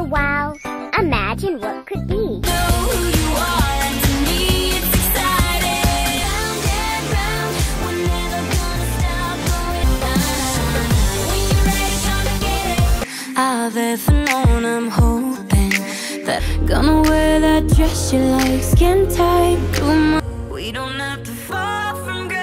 wow, imagine what could be. Know who you are, and to me it's exciting. Round and round, we're never gonna stop going round. When you're ready, gonna get it. I've ever known, I'm hoping that gonna wear that dress you like, skin tight. We don't have to fall from grace.